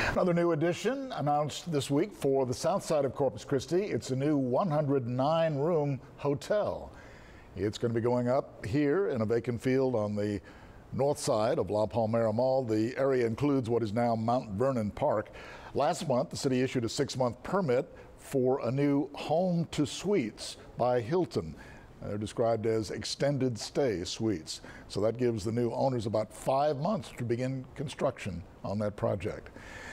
Another new addition announced this week for the south side of Corpus Christi. It's a new 109-room hotel. It's going to be going up here in a vacant field on the north side of La Palmera Mall. The area includes what is now Mount Vernon Park. Last month, the city issued a 6-month permit for a new home to suites by Hilton. They're described as extended stay suites. So that gives the new owners about 5 months to begin construction on that project.